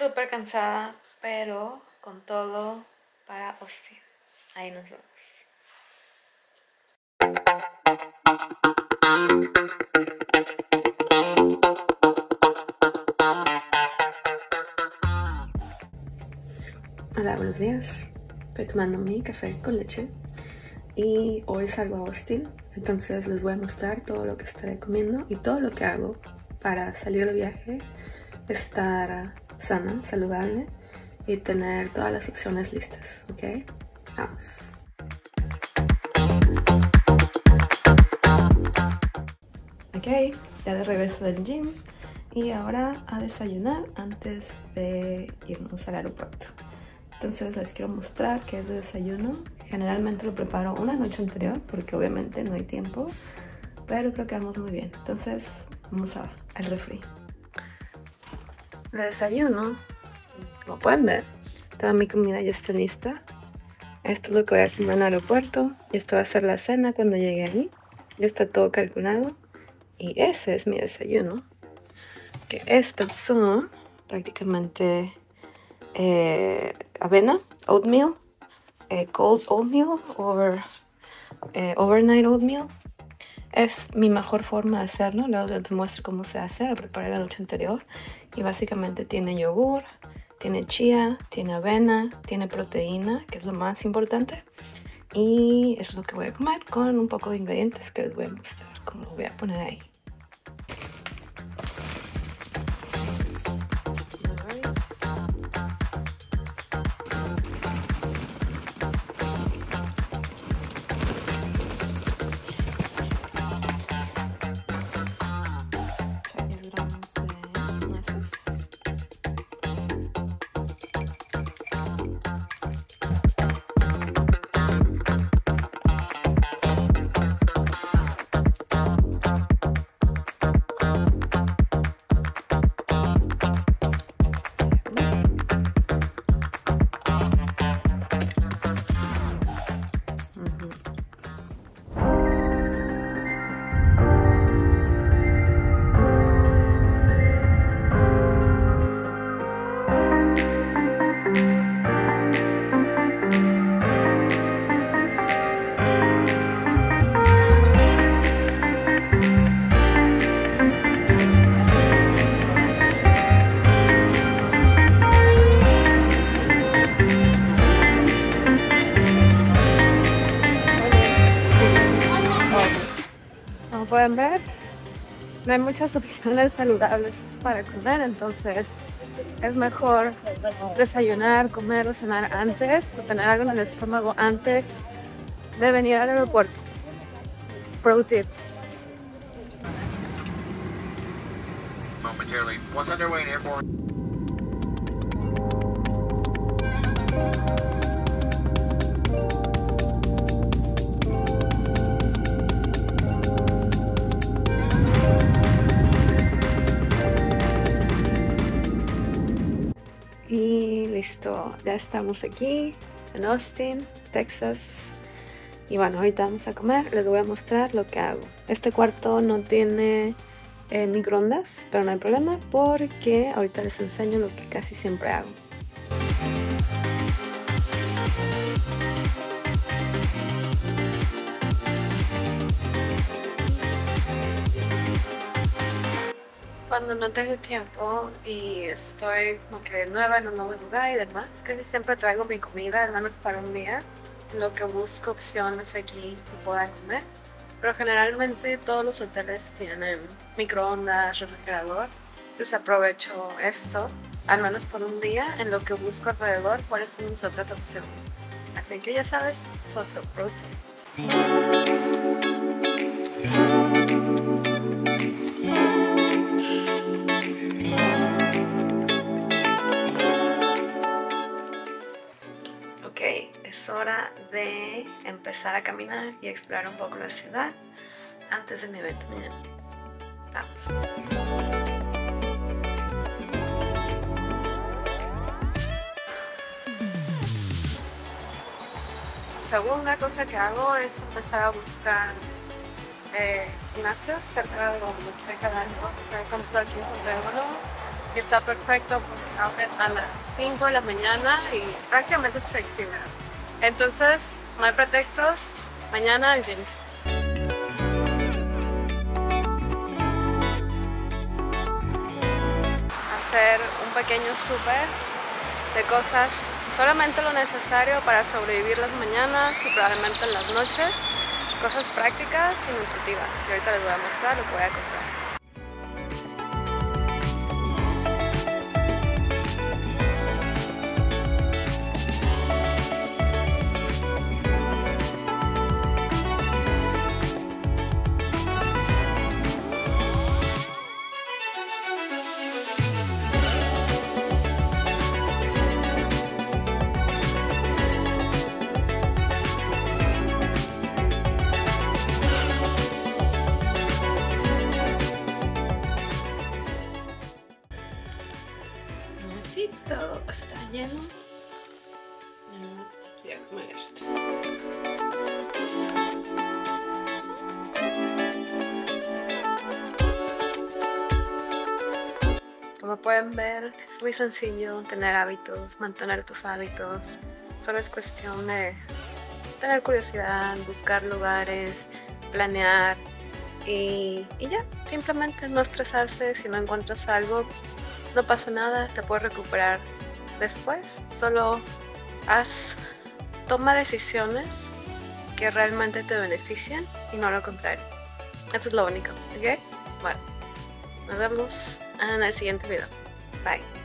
súper cansada, pero con todo para Austin. Ahí nos vemos. Hola, buenos días. Estoy tomando mi café con leche y hoy salgo a Austin, entonces les voy a mostrar todo lo que estaré comiendo y todo lo que hago para salir de viaje, estar sana, saludable y tener todas las opciones listas, ¿ok? Vamos. Ok, ya de regreso del gym y ahora a desayunar antes de irnos al aeropuerto. Entonces les quiero mostrar qué es de desayuno. Generalmente lo preparo una noche anterior porque obviamente no hay tiempo, pero creo que vamos muy bien. Entonces vamos al refri. De desayuno, como pueden ver, toda mi comida ya está lista. Esto es lo que voy a comer en el aeropuerto y esto va a ser la cena cuando llegue allí. Ya está todo calculado y ese es mi desayuno. Que estos son prácticamente avena, oatmeal, cold oatmeal o overnight oatmeal. Es mi mejor forma de hacerlo. Luego te muestro cómo se hace. Lo preparé la noche anterior y básicamente tiene yogur, tiene chía, tiene avena, tiene proteína, que es lo más importante, y es lo que voy a comer con un poco de ingredientes que les voy a mostrar, como lo voy a poner ahí. Como pueden ver, no hay muchas opciones saludables para comer, entonces es mejor desayunar, comer o cenar antes o tener algo en el estómago antes de venir al aeropuerto. Pro tip. Momentarily. Once underway in airborne. Y listo, ya estamos aquí en Austin, Texas. Y bueno, ahorita vamos a comer, les voy a mostrar lo que hago. Este cuarto no tiene microondas, pero no hay problema porque ahorita les enseño lo que casi siempre hago. Cuando no tengo tiempo y estoy como que nueva en un nuevo lugar y demás, casi siempre traigo mi comida, al menos para un día, en lo que busco opciones aquí que pueda comer. Pero generalmente todos los hoteles tienen microondas, refrigerador, entonces aprovecho esto, al menos por un día, en lo que busco alrededor cuáles son mis otras opciones. Así que ya sabes, este es otro pro tip. Es hora de empezar a caminar y explorar un poco la ciudad antes de mi evento mañana. Vamos. Segunda cosa que hago es empezar a buscar gimnasios cerca de donde estoy quedando. Me encuentro aquí en Pueblo Y está perfecto porque abre a las 5 de la mañana y prácticamente es flexible. Entonces, no hay pretextos. Mañana al gym. Hacer un pequeño súper de cosas, solamente lo necesario para sobrevivir las mañanas y probablemente en las noches. Cosas prácticas y nutritivas. Y ahorita les voy a mostrar lo que voy a comprar. Sí, todo está lleno. Quiero comer esto. Como pueden ver, es muy sencillo tener hábitos, mantener tus hábitos. Solo es cuestión de tener curiosidad, buscar lugares, planear y ya, simplemente no estresarse. Si no encuentras algo, no pasa nada, te puedes recuperar después. Solo toma decisiones que realmente te benefician y no lo contrario. Eso es lo único, ¿ok? Bueno, nos vemos en el siguiente video. Bye.